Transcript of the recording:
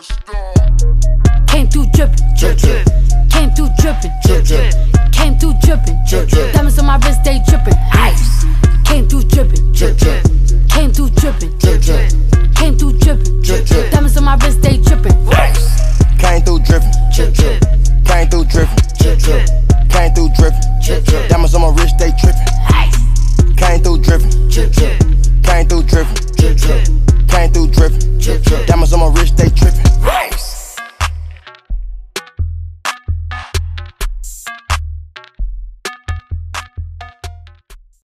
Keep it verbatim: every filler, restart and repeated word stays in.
Came through drippin', drip drip. Came through drippin', drip drip. Came through drippin', drip drip. Diamonds on my wrist, they drippin'. Ice. Came through drippin', drip drip. Came through drippin', drip drip. Came through drippin', drip drip. Diamonds on my wrist, they drippin'. Ice. Came through drippin', drip drip. Came through drippin', drip drip. Came through drippin', drip drip. Diamonds on my wrist, they trippin'. Ice. Came through drippin', drip drip. Came through drippin'.